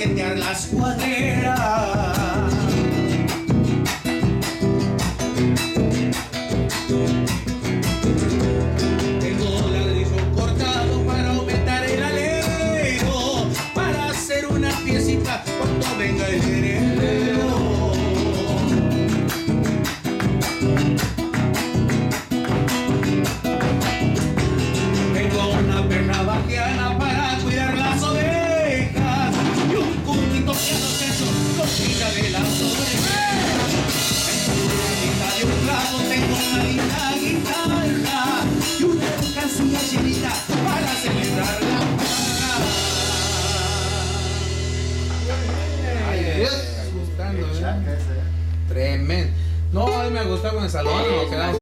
incendiar las cuadreras. Tengo ladrillo cortado para aumentar el alero, para hacer una piecita cuando venga el heredero. Tengo una perra vaquiana para cuidar las ovejas y un cuquito que nos hecho cosita de las ovejas. En un lado tengo una linda guitarra y una canción chinita para celebrar la paz. Ay, Dios, gustando, tremendo. No, a mí me gustó con el salón, nos quedamos.